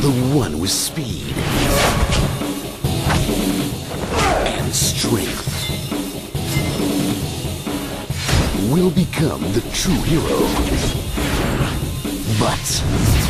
The one with speed and strength will become the true hero. But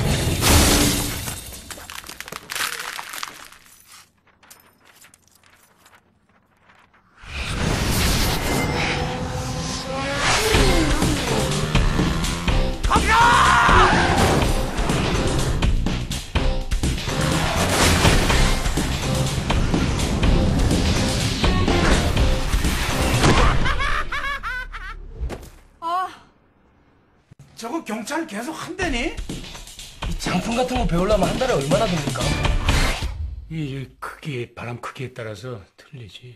저거 경찰 계속 한대니? 이 장품 같은 거 배우려면 한 달에 얼마나 듭니까? 이 크기, 바람 크기에 따라서 틀리지.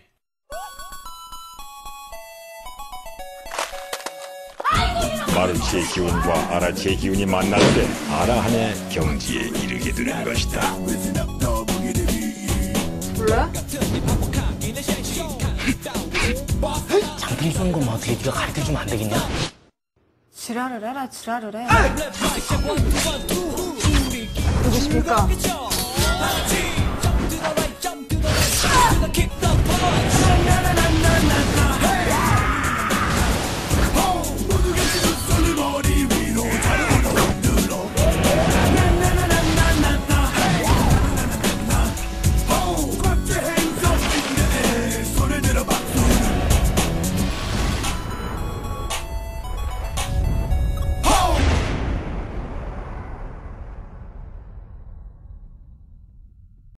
마르치의 기운과 아라치의 기운이 만날 때 아라한의 경지에 이르게 되는 것이다. 몰라? 장품 쏘는 것만 어떻게 네가 가르쳐주면 안 되겠냐? 지랄을 해라, 지랄을 해. 누구십니까?